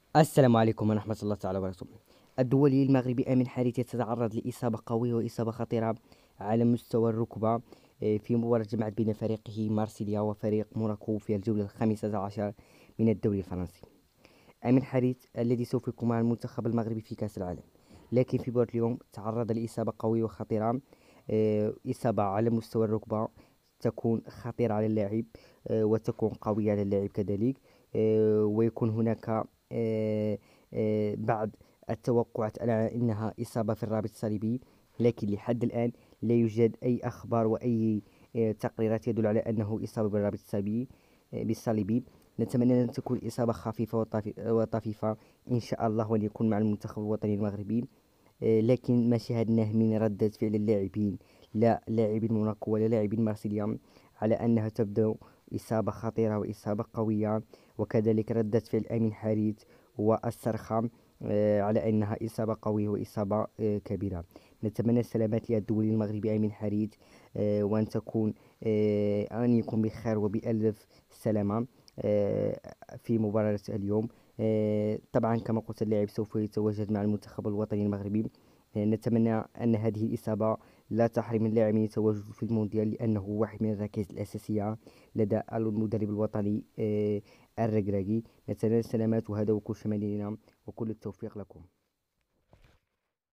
السلام عليكم ورحمة الله تعالى وبركاته. الدولي المغربي آمن حارث يتعرض لإصابة قوية وإصابة خطيرة على مستوى الركبة في مباراة جمعت بين فريقه مارسيليا وفريق موناكو في الجولة الخامسة عشر من الدوري الفرنسي. آمن حارث الذي سوف يكون مع المنتخب المغربي في كأس العالم، لكن في مباراة اليوم تعرض لإصابة قوية وخطيرة. إصابة على مستوى الركبة تكون خطيرة على اللاعب، وتكون قوية على اللاعب كذلك. ويكون هناك بعض التوقعات على أنها إصابة في الرابط الصليبي، لكن لحد الآن لا يوجد أي أخبار وأي تقريرات يدل على أنه إصابة بالرابط بالصليبي. نتمنى أن تكون إصابة خفيفة وطفيفة إن شاء الله، وأن يكون مع المنتخب الوطني المغربي. لكن ما شاهدناه من ردة فعل اللاعبين، لا لاعبين موناكو ولا لاعبين مارسيليا، على أنها تبدو إصابة خطيرة وإصابة قوية، وكذلك ردة فعل أمين حريت والصرخة على أنها إصابة قوية وإصابة كبيرة. نتمنى السلامات للدولي المغربي أمين حريت، وأن تكون أن يكون بخير وبألف سلامة آه، في مباراة اليوم. طبعا كما قلت اللاعب سوف يتواجد مع المنتخب الوطني المغربي. نتمنى أن هذه الإصابة لا تحرم اللاعب من التواجد في المونديال، لأنه واحد من الركائز الأساسية لدى المدرب الوطني الركراكي. نتمنى السلامات، وهذا وكل شمالنا وكل التوفيق لكم.